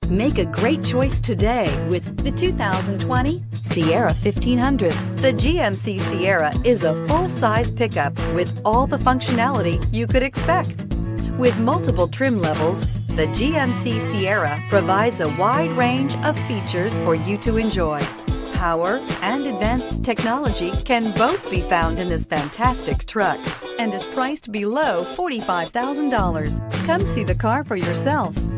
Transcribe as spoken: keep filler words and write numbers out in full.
Make a great choice today with the two thousand twenty Sierra fifteen hundred. The G M C Sierra is a full-size pickup with all the functionality you could expect. With multiple trim levels, the G M C Sierra provides a wide range of features for you to enjoy. Power and advanced technology can both be found in this fantastic truck and is priced below forty-five thousand dollars. Come see the car for yourself.